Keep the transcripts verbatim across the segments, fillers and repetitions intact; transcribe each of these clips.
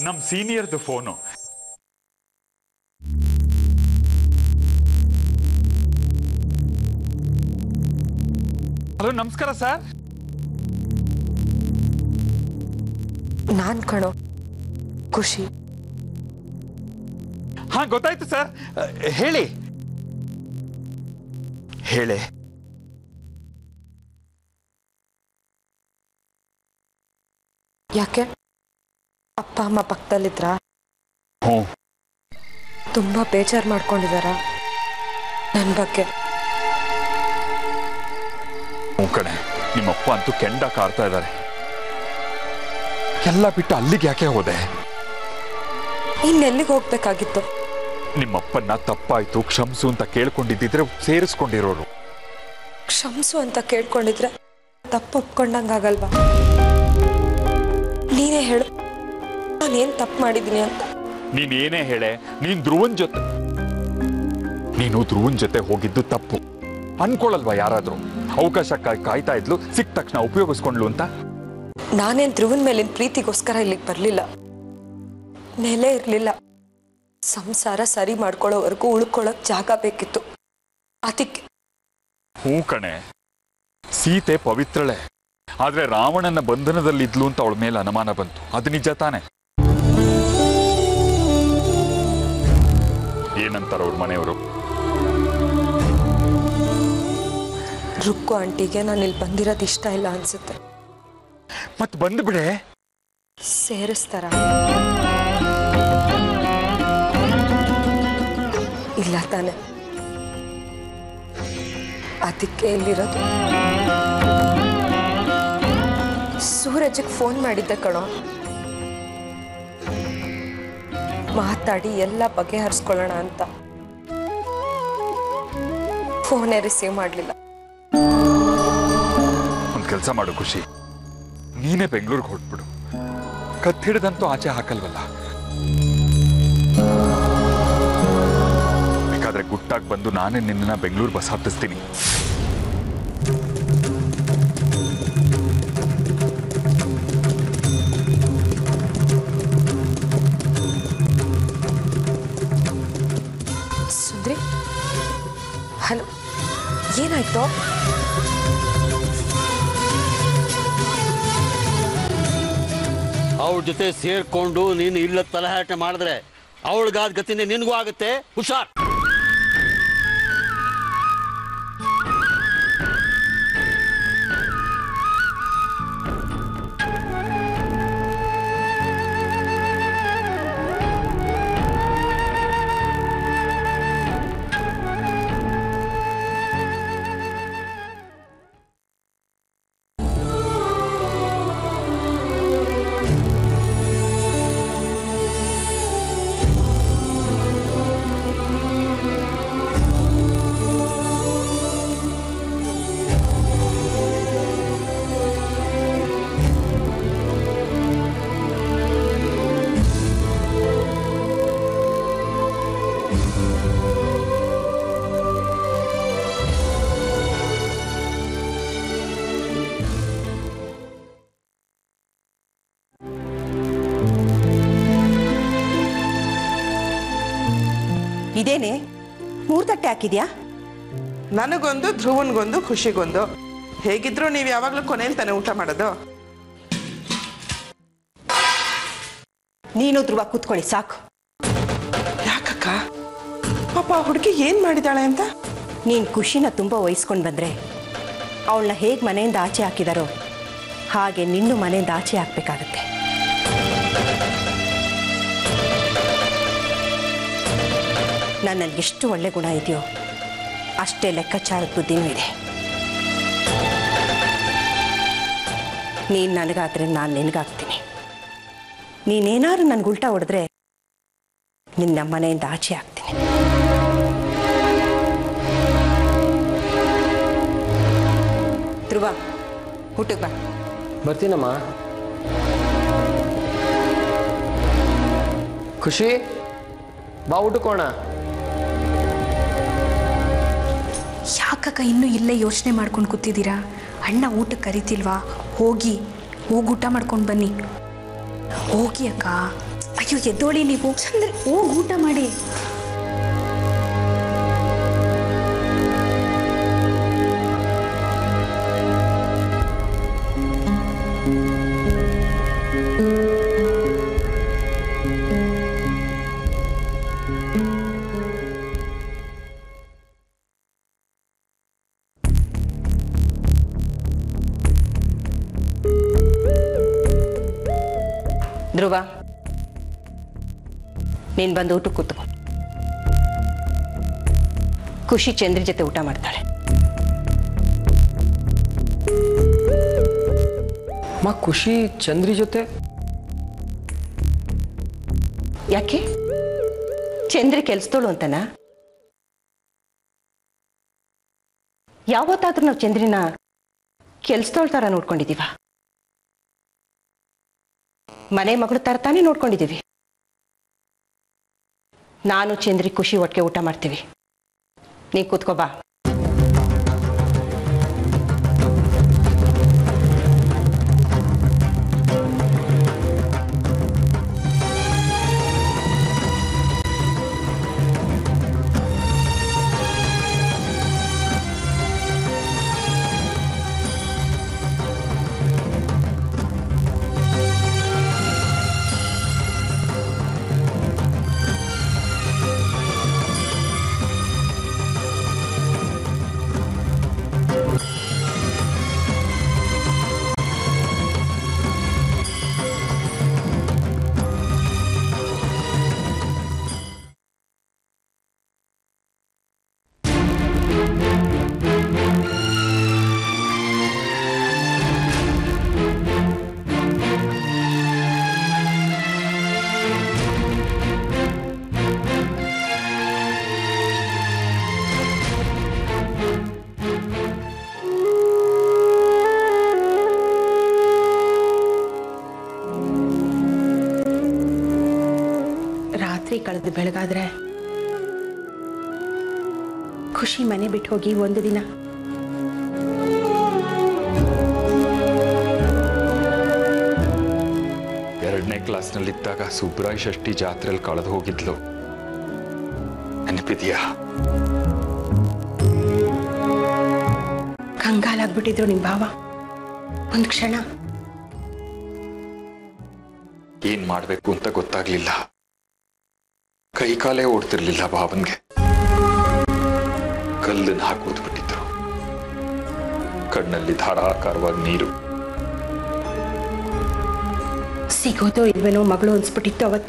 ನಮ್ ಸೀನಿಯರ್ದು phone. Hello, ನಮಸ್ಕಾರ ಸರ್. ನಾನ್ ಕಣೋ ಖುಷಿ. ಹಾ, ಗೊತ್ತಾಯ್ತು ಸರ್. ಹೇಳಿ ಹೇಳಿ. ಯಾಕೆ ಅಪ್ಪ ಅಮ್ಮ ಪಕ್ಕದಲ್ಲಿದ್ರ? ಹ್ಞೂ. ತುಂಬಾ ಬೇಜಾರು ಮಾಡ್ಕೊಂಡಿದಾರ ನನ್ನ ಬಗ್ಗೆ? ಹ್ಞೂ ಕಣೆ, ನಿಮ್ಮಪ್ಪ ಅಂತೂ ಕೆಂಡ ಕಾರ್ತಾ ಇದ್ದಾರೆ. ಎಲ್ಲ ಬಿಟ್ಟು ಅಲ್ಲಿಗೆ ಯಾಕೆ ಹೋದೆ? ಇನ್ನೆಲ್ಲಿಗೆ ಹೋಗ್ಬೇಕಾಗಿತ್ತು? ನಿಮ್ಮಪ್ಪನ್ನ ತಪ್ಪಾಯ್ತು ಕ್ಷಮಿಸು ಅಂತ ಕೇಳ್ಕೊಂಡಿದ್ದಿದ್ರೆ ಸೇರಿಸ್ಕೊಂಡಿರೋರು. ಕ್ಷಮಿಸು ಅಂತ ಕೇಳ್ಕೊಂಡಿದ್ರೆ ತಪ್ಪು ಒಪ್ಕೊಂಡಂಗಾಗಲ್ವಾ? ನೀನೇ ಹೇಳು, ನಾನೇನ್ ತಪ್ಪು ಮಾಡಿದ್ದೀನಿ ಅಂತ. ನೀನೇನೇ ಹೇಳೆ, ನೀನ್ ಧ್ರುವನ್ ಜೊತೆ ನೀನು ಧ್ರುವನ್ ಜೊತೆ ಹೋಗಿದ್ದು ತಪ್ಪು ಅನ್ಕೊಳಲ್ವಾ ಯಾರಾದ್ರೂ? ಅವಕಾಶಕ್ಕಾಗಿ ಕಾಯ್ತಾ ಇದ್ಲು, ಸಿಕ್ಕ ತಕ್ಷಣ ಉಪಯೋಗಿಸ್ಕೊಂಡ್ಲು ಅಂತ. ನಾನೇನ್ ಧ್ರುವನ್ ಮೇಲಿನ ಪ್ರೀತಿಗೋಸ್ಕರ ಇಲ್ಲಿಗೆ ಬರ್ಲಿಲ್ಲ. ನೆಲೆ ಇರ್ಲಿಲ್ಲ. ಸಂಸಾರ ಸರಿ ಮಾಡ್ಕೊಳ್ಳೋವರೆಗೂ ಉಳ್ಕೊಳ್ಳೋಕ್ ಜಾಗ ಬೇಕಿತ್ತು, ಅದಕ್ಕೆ. ಹೂ ಕಣೆ, ಸೀತೆ ಪವಿತ್ರಳೆ. ಆದ್ರೆ ರಾವಣನ ಬಂಧನದಲ್ಲಿದ್ಲು ಅಂತ ಅವಳ ಮೇಲೆ ಅನುಮಾನ ಬಂತು. ಅದು ನಿಜ ತಾನೆ? ಏನಂತಾರ ಅವ್ರ ಮನೆಯವರು? ರುಕ್ಕು ಆಂಟಿಗೆ ನಾನು ಇಲ್ಲಿ ಬಂದಿರೋದು ಇಷ್ಟ ಇಲ್ಲ ಅನ್ಸುತ್ತೆ. ಮತ್ ಬಂದ್ಬಿಡೆ. ಸೇರಿಸ್ತಾರ? ಇಲ್ಲ ತಾನೆ, ಅದಕ್ಕೆ ಇಲ್ಲಿರೋದು. ಸೂರಜ್ಗೆ ಫೋನ್ ಮಾಡಿದ್ದೆ ಕಣೋ, ಮಾತಾಡಿ ಎಲ್ಲ ಬಗೆಹರಿಸ್ಕೊಳ್ಳೋಣ ಅಂತ. ಫೋನೇ ರಿಸೀವ್ ಮಾಡಲಿಲ್ಲ. ಒಂದ್ ಕೆಲಸ ಮಾಡು ಖುಷಿ, ನೀನೇ ಬೆಂಗಳೂರಿಗೆ ಹೊರಟ್ಬಿಡು. ಕತ್ತಿಡ್ದಂತೂ ಆಚೆ ಹಾಕಲ್ವಲ್ಲ. ಬೇಕಾದ್ರೆ ಗುಟ್ಟಾಗಿ ಬಂದು ನಾನೇ ನಿನ್ನ ಬೆಂಗಳೂರು ಬಸ್ ಹತ್ತಿಸ್ತೀನಿ. ಸುಂದ್ರಿ, ಹಲೋ, ಏನಾಯ್ತು? ಅವಳ ಜೊತೆ ಸೇರ್ಕೊಂಡು ನೀನು ಇಲ್ಲ ತಲಹಾಟೆ ಮಾಡಿದ್ರೆ ಅವಳಿಗಾದ ಗತಿನೇ ನಿನಗೂ ಆಗುತ್ತೆ. ಹುಷಾರ್. ಇದೇನೆ ಮೂರು ತಟ್ಟೆ ಹಾಕಿದ್ಯಾ? ನನಗೊಂದು, ಧ್ರುವನ್ಗೊಂದು, ಖುಷಿಗೊಂದು. ಹೇಗಿದ್ರು ನೀವು ಯಾವಾಗಲೂ ಕೊನೆಯಲ್ಲಿ ತಾನೆ ಊಟ ಮಾಡೋದು. ನೀನು ಧ್ರುವ ಕೂತ್ಕೊಳ್ಳಿ ಸಾಕು. ಯಾಕಕ್ಕ? ಪಾಪ ಹುಡುಗಿ ಏನ್ ಮಾಡಿದಾಳೆ ಅಂತ? ನೀನು ಖುಷಿನ ತುಂಬ ವಹಿಸ್ಕೊಂಡು ಬಂದ್ರೆ ಅವಳನ್ನ ಹೇಗೆ ಮನೆಯಿಂದ ಆಚೆ ಹಾಕಿದಾರೋ ಹಾಗೆ ನಿನ್ನೂ ಮನೆಯಿಂದ ಆಚೆ ಹಾಕ್ಬೇಕಾಗತ್ತೆ. ನನ್ನಲ್ಲಿ ಎಷ್ಟು ಒಳ್ಳೆ ಗುಣ ಇದೆಯೋ ಅಷ್ಟೇ ಲೆಕ್ಕಾಚಾರದ ಬುದ್ಧಿನೂ ಇದೆ. ನೀನು ನನಗಾದ್ರೆ ನಾನು ನಿನಗಾಗ್ತೀನಿ. ನೀನೇನಾದ್ರು ನನಗೆ ಉಲ್ಟಾ ಹೊಡೆದ್ರೆ ನಿನ್ನ ಮನೆಯಿಂದ ಆಚೆ ಹಾಕ್ತೀನಿ. ಧ್ರುವ, ಊಟಕ್ಕೆ ಬಾ. ಬರ್ತೀನಮ್ಮ. ಖುಷಿ, ಬಾ ಊಟಕ್ಕೋಣ. ಯಾಕಕ್ಕ ಇನ್ನೂ ಇಲ್ಲೇ ಯೋಚನೆ ಮಾಡ್ಕೊಂಡು ಕೂತಿದ್ದೀರಾ? ಅಣ್ಣ ಊಟಕ್ಕೆ ಕರಿತಿಲ್ವಾ? ಹೋಗಿ ಹೋಗಿ ಊಟ ಮಾಡ್ಕೊಂಡು ಬನ್ನಿ. ಹೋಗಿ ಅಕ್ಕ. ಅಯ್ಯೋ ಎದ್ದೋಳಿ ನೀವು. ಚಂದ್ರ ಹೋಗಿ ಊಟ ಮಾಡಿ. ಧ್ರುವ, ನೀನು ಬಂದು ಊಟಕ್ಕೆ ಕೂತ್ಕೊ. ಖುಷಿ ಚಂದ್ರ ಜೊತೆ ಊಟ ಮಾಡ್ತಾಳೆ. ಮಾ ಖುಷಿ ಚಂದ್ರಿ ಜೊತೆ ಯಾಕೆ? ಚಂದ್ರಿ ಕೆಲ್ಸದೋಳು ಅಂತನಾ? ಯಾವತ್ತಾದ್ರೂ ನಾವು ಚಂದ್ರಿನ ಕೆಲ್ಸದೋಳ ಥರ ನೋಡ್ಕೊಂಡಿದ್ದೀವ? ಮನೆ ಮಗಳು ಥರ ತಾನೇ ನೋಡ್ಕೊಂಡಿದ್ದೀವಿ. ನಾನು ಚಂದ್ರಿ ಖುಷಿ ಒಟ್ಟಿಗೆ ಊಟ ಮಾಡ್ತೀವಿ. ನೀ ಕೂತ್ಕೋ ಬಾ. ಕಳೆದು ಬೆಳಗಾದ್ರೆ ಖುಷಿ ಮನೆ ಬಿಟ್ಟು ಹೋಗಿ ಒಂದು ದಿನ ಎರಡನೇ ಕ್ಲಾಸ್ನಲ್ಲಿದ್ದಾಗ ಸುಬ್ರಾಯ್ ಷಷ್ಠಿ ಜಾತ್ರೆಯಲ್ಲಿ ಕಳೆದು ಹೋಗಿದ್ಲು. ನೆನಪಿದೆಯಾ? ಕಂಗಾಲಾಗ್ಬಿಟ್ಟಿದ್ರು ನಿಮ್ ಭಾವ. ಒಂದು ಕ್ಷಣ ಏನ್ ಮಾಡ್ಬೇಕು ಅಂತ ಗೊತ್ತಾಗ್ಲಿಲ್ಲ. ಕೈ ಕಾಲೇ ಓಡ್ತಿರ್ಲಿಲ್ಲ ಭಾವನ್ಗೆ. ಕಲ್ಲನ್ನು ಹಾಕೂದ್ ಬಿಟ್ಟಿದ್ರು. ಕಣ್ಣಲ್ಲಿ ಧಾರಾಕಾರವಾಗಿ ನೀರು. ಸಿಗೋದೋ ಇಲ್ವೇನೋ ಮಗಳು ಅನ್ಸ್ಬಿಟ್ಟಿತ್ತು ಅವತ್ತು.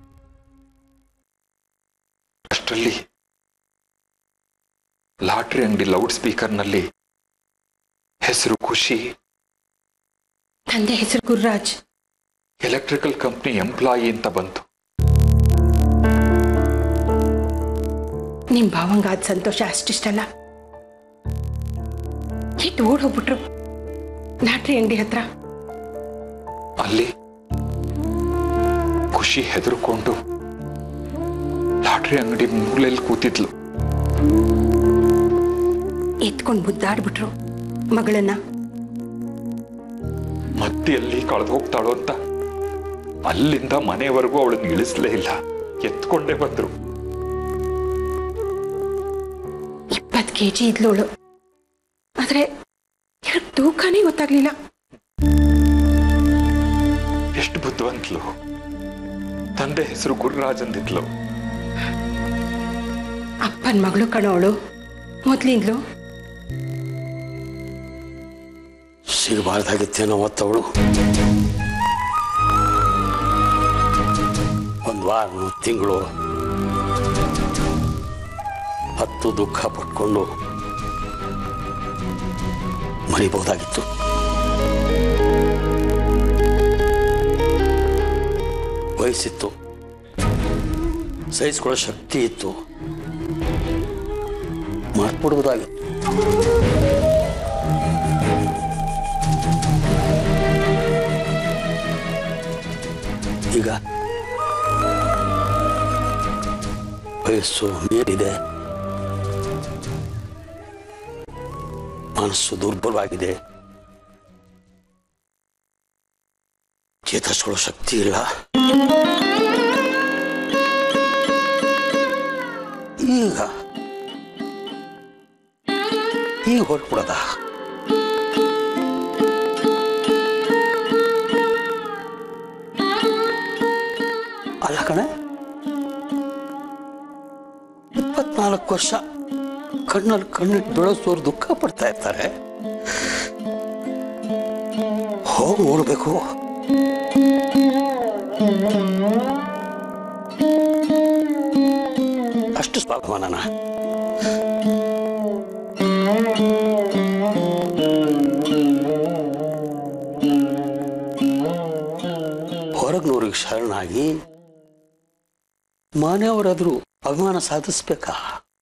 ಅಷ್ಟರಲ್ಲಿ ಲಾಟ್ರಿ ಅಂಗಡಿ ಲೌಡ್ ಸ್ಪೀಕರ್ನಲ್ಲಿ ಹೆಸರು ಖುಷಿ, ತಂದೆ ಹೆಸರು ಗುರುರಾಜ್, ಎಲೆಕ್ಟ್ರಿಕಲ್ ಕಂಪ್ನಿ ಎಂಪ್ಲಾಯಿ ಅಂತ ಬಂತು. ನಿಮ್ ಭಾವಂಗಾದ ಸಂತೋಷ ಅಷ್ಟಿಷ್ಟಲ್ಲ. ಹಿಟ್ಟು ಓಡ್ ಹೋಗ್ಬಿಟ್ರು ಲಾಟ್ರಿ ಅಂಗಡಿ ಹತ್ರ. ಅಲ್ಲಿ ಖುಷಿ ಹೆದರ್ಕೊಂಡು ಲಾಟ್ರಿ ಅಂಗಡಿ ಮೂಲೆಯಲ್ಲಿ ಕೂತಿದ್ಲು. ಎತ್ಕೊಂಡು ಮುದ್ದಾಡ್ಬಿಟ್ರು ಮಗಳನ್ನ. ಮತ್ತೆ ಎಲ್ಲಿ ಕಳೆದು ಹೋಗ್ತಾಳೋ ಅಂತ ಅಲ್ಲಿಂದ ಮನೆಯವರೆಗೂ ಅವಳನ್ನ ಇಳಿಸ್ಲೇ ಇಲ್ಲ. ಎತ್ಕೊಂಡೇ ಬಂದ್ರು. ಇಪ್ಪತ್ತು ಕೆಜಿ ಇದ್ಲೋಳು. ಆದ್ರೆ ಎರಡು ತೂಕನೇ ಗೊತ್ತಾಗ್ಲಿಲ್ಲ. ಎಷ್ಟು ಬುದ್ಧಿವಂತಲು. ತಂದೆ ಹೆಸರು ಗುರುರಾಜ್ ಅಂದಿದ್ಲು. ಅಪ್ಪನ ಮಗಳು ಕಣವಳು ಮೊದ್ಲಿಂದ್ಲು. ಸಿಗಬಾರ್ದಾಗಿತ್ತೇನೋ ಮತ್ತವಳು. ಒಂದು ವಾರ ತಿಂಗಳು ಹತ್ತು ದುಃಖ ಪಟ್ಕೊಂಡು ಮರಿಬಹುದಾಗಿತ್ತು. ವಯಸ್ಸಿತ್ತು, ಸಹಿಸ್ಕೊಳ್ಳೋ ಶಕ್ತಿ ಇತ್ತು, ಮಾಡ್ಬಿಡ್ಬೋದಾಗಿತ್ತು. ಈಗ ವಯಸ್ಸು ಮೀರಿದೆ, ಮನಸ್ಸು ದುರ್ಬಲವಾಗಿದೆ, ಚೇತರಿಸ್ಕೊಳ್ಳೋ ಶಕ್ತಿ ಇಲ್ಲ. ಈಗ ಈಗ ಹೊರಟ್ಬಿಡದ? ಅಲ್ಲ ಕಣೆ, ಇಪ್ಪತ್ನಾಲ್ಕು ವರ್ಷ ಕಣ್ಣಲ್ಲಿ ಕಣ್ಣಿಟ್ಟು ಬೆಳೆಸೋರು ದುಃಖ ಪಡ್ತಾ ಇರ್ತಾರೆ. ಹೋಗಿ ನೋಡ್ಬೇಕು. ಅಷ್ಟು ಸ್ವಾಭಿಮಾನನ? ಹೊರಗ್ನೂರಿಗೆ ಶರಣಾಗಿ ಮನೆಯವರಾದ್ರೂ ಅಭಿಮಾನ ಸಾಧಿಸ್ಬೇಕಾ?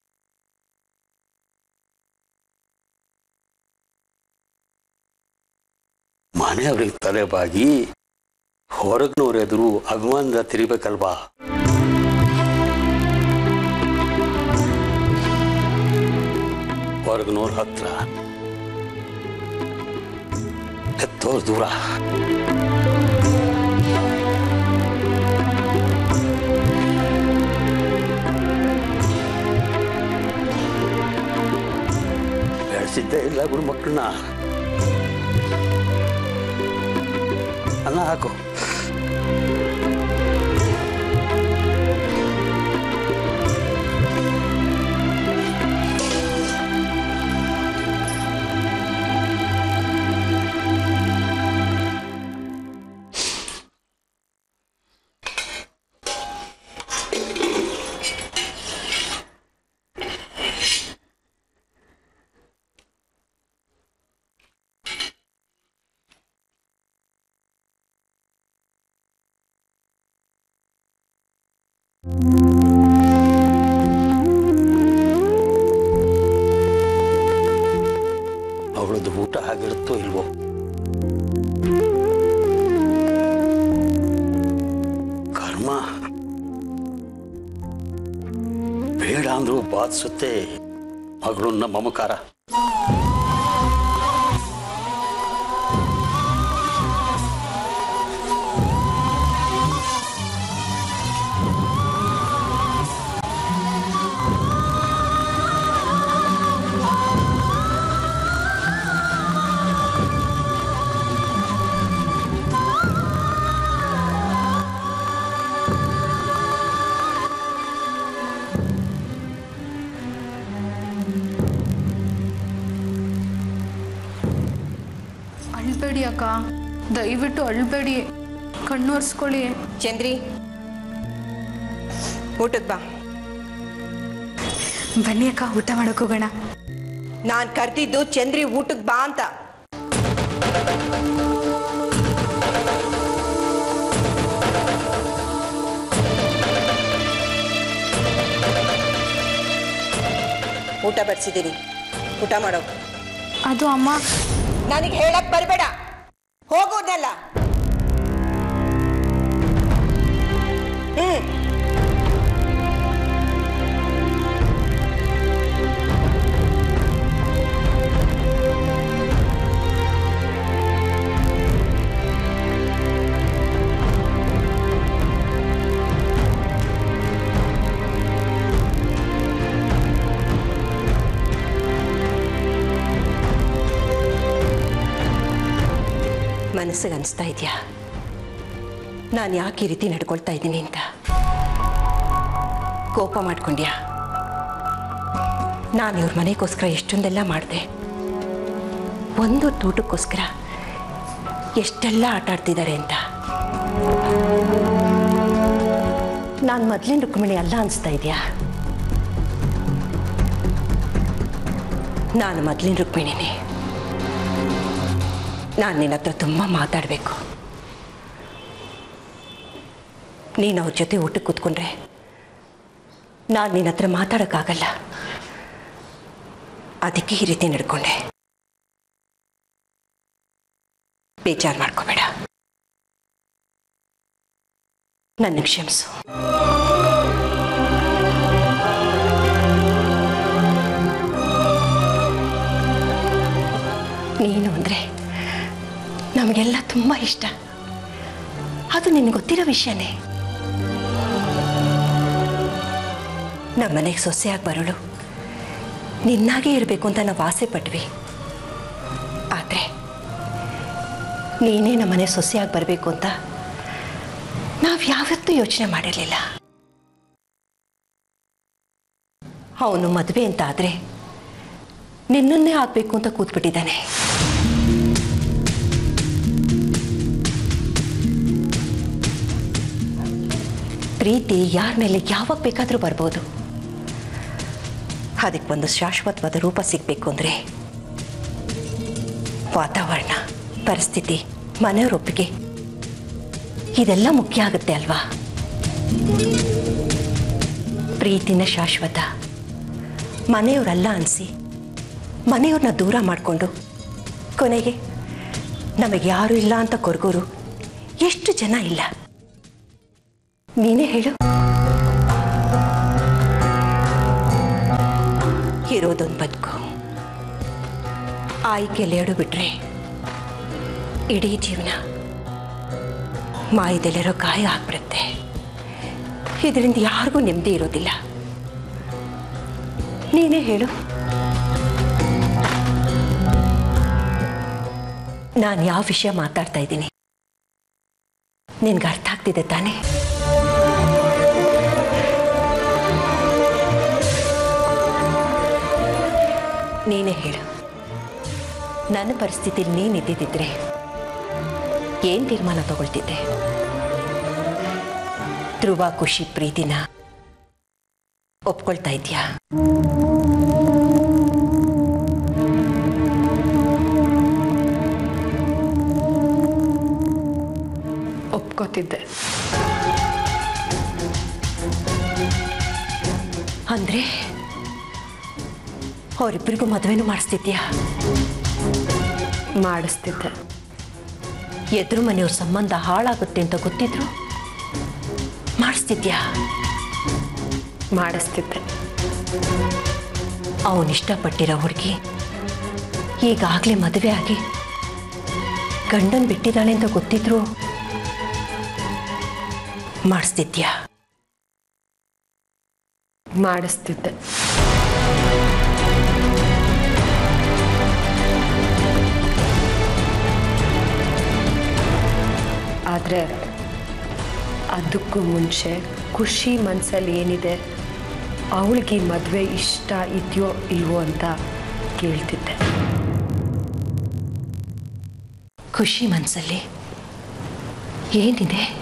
ಮನೆಯವ್ರಿಗೆ ತಲೆಬಾಗಿ ಹೊರಗ್ನವ್ರೆದುರು ಅಭಿಮಾನದ ತಿರಿಬೇಕಲ್ವಾ? ಹೊರಗ್ನವ್ರ ಹತ್ರ, ಹೆತ್ತೋರ್ ದೂರ. ಬೆಳೆಸಿದ್ದೇ ಇಲ್ಲ ಗುರು ಮಕ್ಕಳನ್ನ. ಅನ್ನ ಹಾಕು. ಅವಳದ್ದು ಊಟ ಆಗಿರುತ್ತೋ ಇಲ್ವೋ? ಕರ್ಮ. ಬೇಡ ಅಂದ್ರೂ ಬಾಧಿಸುತ್ತೆ ಮಗಳನ್ನ ಮಮಕಾರ. ಅಳ್ಬೇಡಿ ಅಕ್ಕ, ದಯವಿಟ್ಟು ಅಳ್ಬೇಡಿ, ಕಣ್ಣೊರ್ಸ್ಕೊಳ್ಳಿ. ಚಂದ್ರಿ, ಊಟಕ್ಕೆ ಬಾ. ಬನ್ನಿ ಅಕ್ಕ, ಊಟ ಮಾಡಕ್ ಹೋಗೋಣ. ನಾನು ಕರ್ತಿದ್ದು ಚಂದ್ರಿ ಊಟಕ್ಕೆ ಬಾ ಅಂತ. ಊಟ ಬಡಿಸಿದ್ದೀನಿ, ಊಟ ಮಾಡೋ. ಅದು ಅಮ್ಮ, ನನಗೆ ಹೇಳಕ್ ಬರಬೇಡ, ಹೋಗೋದಲ್ಲ. ಹ್ಮ್ ಮನಸ್ಸಿಗೆ ಅನಿಸ್ತಾ ಇದೆಯಾ ನಾನು ಯಾಕೆ ಈ ರೀತಿ ನಡ್ಕೊಳ್ತಾ ಇದ್ದೀನಿ ಅಂತ? ಕೋಪ ಮಾಡ್ಕೊಂಡ್ಯಾ? ನಾನು ಇವ್ರ ಮನೆಗೋಸ್ಕರ ಎಷ್ಟೊಂದೆಲ್ಲ ಮಾಡಿದೆ. ಒಂದು ಊಟಕ್ಕೋಸ್ಕರ ಎಷ್ಟೆಲ್ಲ ಆಟ ಆಡ್ತಿದ್ದಾರೆ ಅಂತ. ನಾನು ಮೊದಲಿನ ರುಕ್ಮಿಣಿ ಅಲ್ಲ ಅನಿಸ್ತಾ ಇದೆಯಾ? ನಾನು ಮೊದಲಿನ ರುಕ್ಮಿಣಿನೇ. ನಾನು ನಿನ್ನ ಹತ್ರ ತುಂಬ ಮಾತಾಡಬೇಕು. ನೀನು ಅವ್ರ ಜೊತೆ ಊಟಕ್ಕೆ ಕೂತ್ಕೊಂಡ್ರೆ ನಾನು ನಿನ್ನ ಹತ್ರ ಮಾತಾಡೋಕ್ಕಾಗಲ್ಲ. ಅದಕ್ಕೆ ಈ ರೀತಿ ನಡ್ಕೊಂಡೆ. ಬೇಜಾರು ಮಾಡ್ಕೋಬೇಡ, ನನ್ನ ಕ್ಷಮಿಸು. ನೀನು ಅಂದರೆ ನಮಗೆಲ್ಲ ತುಂಬ ಇಷ್ಟ. ಅದು ನಿನಗೆ ಗೊತ್ತಿರೋ ವಿಷಯನೇ. ನಮ್ಮ ಮನೆಗೆ ಸೊಸೆಯಾಗಿ ಬರೋಳು ನಿನ್ನಾಗೇ ಇರಬೇಕು ಅಂತ ನಾವು ಆಸೆ ಪಟ್ವಿ. ಆದರೆ ನೀನೇ ನಮ್ಮ ಮನೆ ಸೊಸೆಯಾಗಿ ಬರಬೇಕು ಅಂತ ನಾವು ಯಾವತ್ತೂ ಯೋಚನೆ ಮಾಡಿರಲಿಲ್ಲ. ಅವನು ಮದುವೆ ಅಂತ ಆದರೆ ನಿನ್ನನ್ನೇ ಆಗಬೇಕು ಅಂತ ಕೂತ್ಬಿಟ್ಟಿದ್ದಾನೆ. ಪ್ರೀತಿ ಯಾರ ಮೇಲೆ ಯಾವಾಗ ಬೇಕಾದರೂ ಬರ್ಬೋದು. ಅದಕ್ಕೊಂದು ಶಾಶ್ವತವಾದ ರೂಪ ಸಿಗಬೇಕು ಅಂದರೆ ವಾತಾವರಣ, ಪರಿಸ್ಥಿತಿ, ಮನೆಯವರ ಒಪ್ಪಿಗೆ ಇದೆಲ್ಲ ಮುಖ್ಯ ಆಗುತ್ತೆ ಅಲ್ವಾ? ಪ್ರೀತಿನ ಶಾಶ್ವತ, ಮನೆಯವರಲ್ಲ ಅನಿಸಿ ಮನೆಯವ್ರನ್ನ ದೂರ ಮಾಡಿಕೊಂಡು ಕೊನೆಗೆ ನಮಗೆ ಯಾರೂ ಇಲ್ಲ ಅಂತ ಕೊರಗೋರು ಎಷ್ಟು ಜನ ಇಲ್ಲ? ನೀನೇ ಹೇಳು. ಇರೋದೊಂದು ಬದುಕು, ಆಯ್ಕೆಯಲ್ಲಿ ಎಡು ಬಿಟ್ರೆ ಇಡೀ ಜೀವನ ಮಾಯದಲ್ಲಿರೋ ಗಾಯ ಆಗ್ಬಿಡುತ್ತೆ. ಇದರಿಂದ ಯಾರಿಗೂ ನೆಮ್ಮದಿ ಇರೋದಿಲ್ಲ. ನೀನೇ ಹೇಳು. ನಾನು ಯಾವ ವಿಷಯ ಮಾತಾಡ್ತಾ ಇದ್ದೀನಿ ನಿನ್ಗೆ ಅರ್ಥ ಆಗ್ತಿದೆ ತಾನೇ? ನೀನೇ ಹೇಳು. ನನ್ನ ಪರಿಸ್ಥಿತಿಲಿ ನೀನು ಇದ್ದಿದ್ದಿದ್ರೆ ಏನು ತೀರ್ಮಾನ ತಗೊಳ್ತಿದ್ದೆ? ಧ್ರುವ ಖುಷಿ ಪ್ರೀತಿನ ಒಪ್ಕೊಳ್ತಾ ಇದೆಯಾ? ಒಪ್ಕೋತಿದ್ದೆ. ಅಂದ್ರೆ ಅವರಿಬ್ಬರಿಗೂ ಮದುವೆನೂ ಮಾಡಿಸ್ತಿದ್ಯಾ? ಮಾಡಿಸ್ತಿದ್ದೆ. ಎದುರು ಮನೆಯವ್ರ ಸಂಬಂಧ ಹಾಳಾಗುತ್ತೆ ಅಂತ ಗೊತ್ತಿದ್ರು ಮಾಡಿಸ್ತಿದ್ಯಾ? ಮಾಡಿಸ್ತಿದ್ದೆ. ಅವನಿಷ್ಟಪಟ್ಟಿರೋ ಹುಡುಗಿ ಈಗಾಗಲೇ ಮದುವೆ ಆಗಿ ಗಂಡನ್ ಬಿಟ್ಟಿದ್ದಾಳೆ ಅಂತ ಗೊತ್ತಿದ್ರು ಮಾಡಿಸ್ತಿದ್ಯಾ? ಮಾಡಿಸ್ತಿದ್ದೆ. ಆದರೆ ಅದಕ್ಕೂ ಮುಂಚೆ ಖುಷಿ ಮನಸ್ಸಲ್ಲಿ ಏನಿದೆ, ಅವಳಿಗೆ ಮದುವೆ ಇಷ್ಟ ಇದೆಯೋ ಇಲ್ವೋ ಅಂತ ಕೇಳ್ತಿದ್ದೆ. ಖುಷಿ ಮನಸ್ಸಲ್ಲಿ ಏನಿದೆ?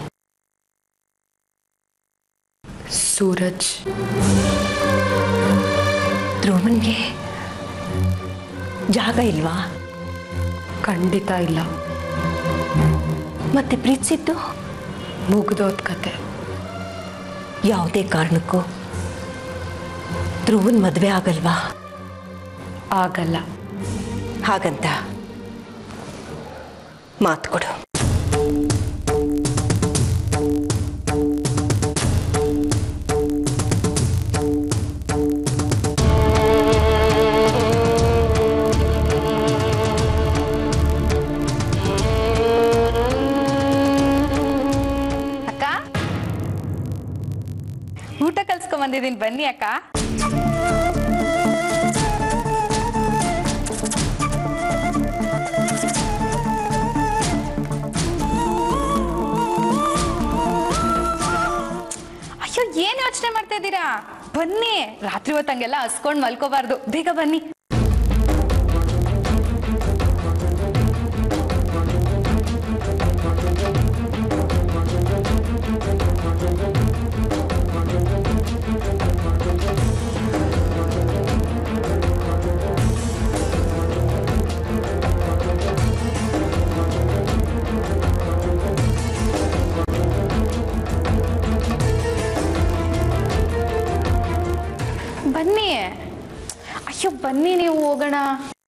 ಸೂರಜ್ ಧ್ರುವನ್ಗೆ ಜಾಗ ಇಲ್ವಾ? ಖಂಡಿತ ಇಲ್ಲ. ಮತ್ತೆ ಪ್ರೀತಿಸಿದ್ದು ಮುಗ್ದೋದ್ ಕತೆ. ಯಾವುದೇ ಕಾರಣಕ್ಕೂ ಧ್ರುವನ್ ಮದುವೆ ಆಗಲ್ವಾ? ಆಗಲ್ಲ. ಹಾಗಂತ ಮಾತು ಕೊಡು. ಊಟ ಕಲ್ಸ್ಕೊಂಡ್ ಬಂದಿದ್ದೀನಿ, ಬನ್ನಿ ಅಕ್ಕ. ಅಯ್ಯೋ, ಏನ್ ಯೋಚನೆ ಮಾಡ್ತಾ ಇದ್ದೀರಾ? ಬನ್ನಿ. ರಾತ್ರಿ ಹೊತ್ತಂಗೆಲ್ಲ ಹಸ್ಕೊಂಡ್ ಮಲ್ಕೋಬಾರ್ದು, ಬೇಗ ಬನ್ನಿ. ಬನ್ನಿ. ಅಯ್ಯೋ, ಬನ್ನಿ, ನೀವು ಹೋಗೋಣ.